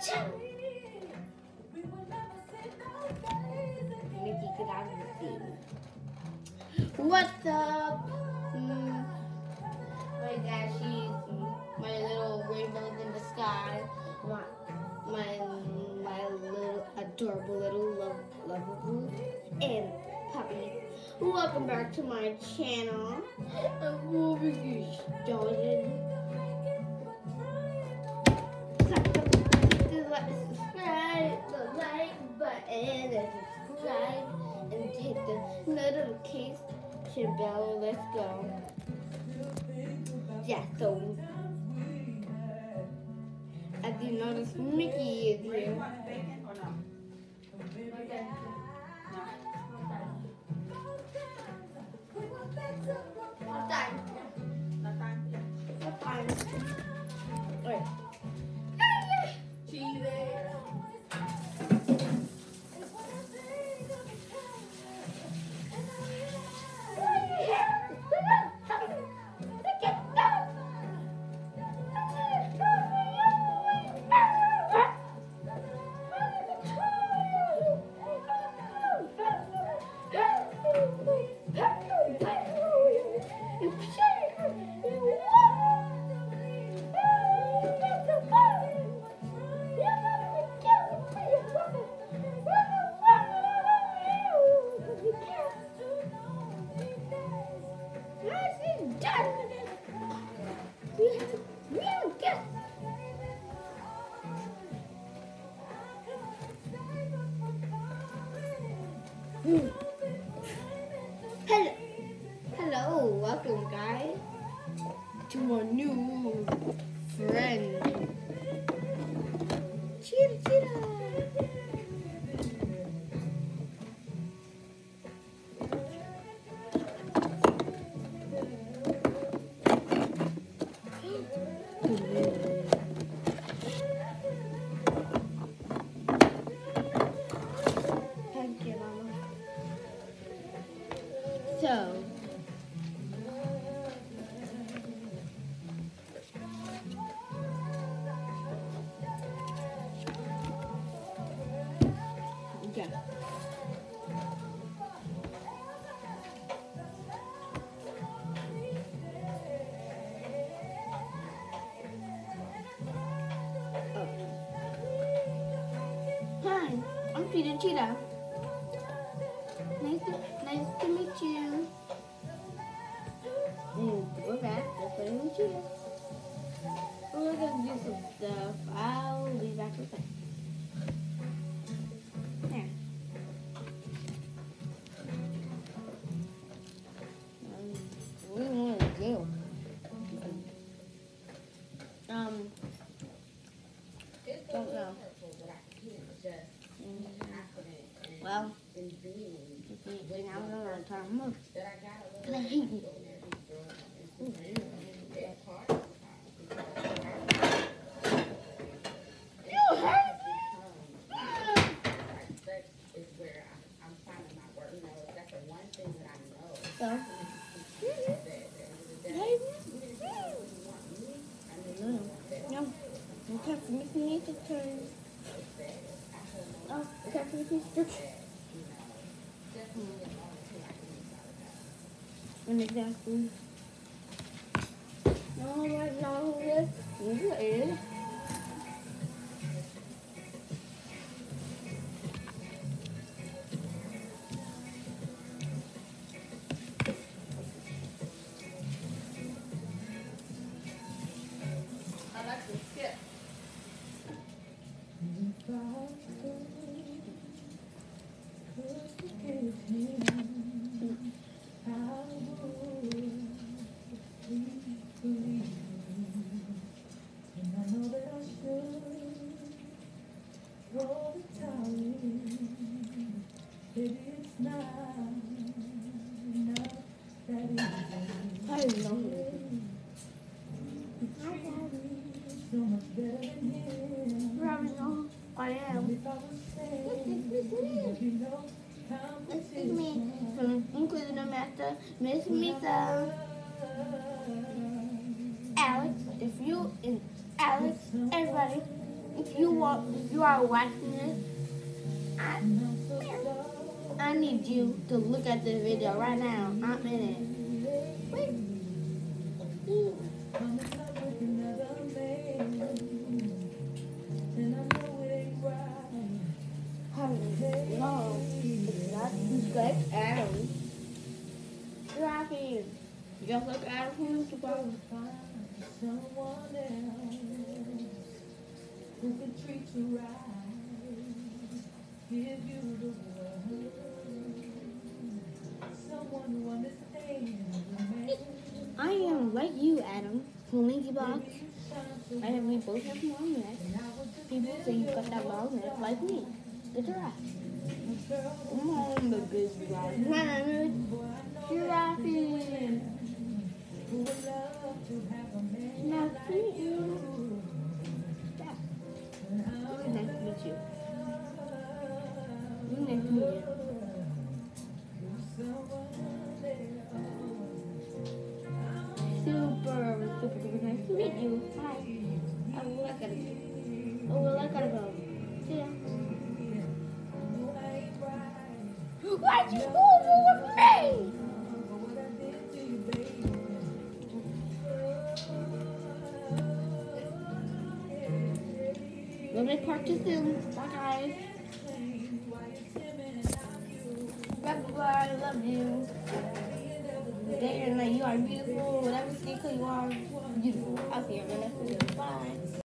Mickey, get out of the thing. What's up? My dashies, my little rainbows in the sky, my little adorable little lovable and puppy. Welcome back to my channel. I'm moving you started. Subscribe, the like button, and subscribe, and hit the notification bell. Let's go. Yeah, so as you notice, Mickey is here. You want bacon or no? Okay. What time? Not time? Yeah. What time? Wait. Cheese. Hello, welcome guys to our new friend. Cheetah, cheetah. Thank you, Mama. So. Yeah. Oh. Hi, I'm Peter Cheetah. Nice to meet you. We're back. We're playing with Cheetah. We're gonna do some stuff. I'll be back with that. There. What do you want to do? Don't know. Well, now I'm gonna try to move. Cause I hate you. You hurt me. So, no, you can't make me to turn. Oh, you can't make me to turn. And exactly. No, right now, yes, it is. I like to skip. I love it. Probably know I am. Excuse me, including the master, Miss Misa. Alex, if you and Alex, everybody, if you are watching this, I need you to look at this video right now. I'm in it. Wait. No, it's not like Adam. Driving. Just like Adam from YouTube. Someone else who can treat you right, give you the world. Someone who understands the man. I am like you, Adam, from Linky Box. We both have long necks. People say you got that long neck like me. The giraffe. Come on, the big guy. Giraffe. Who would love to have a man Nice to like meet you. Yeah. Nice to meet you. Nice to meet you. Super nice to meet you. Hi. I gotta go. See ya. Why'd you move with me? We'll make part 2 soon. Bye, guys. Bye, love you. Day or night, you are beautiful. Whatever skin color you are, beautiful. I'll see you in the next video. Bye.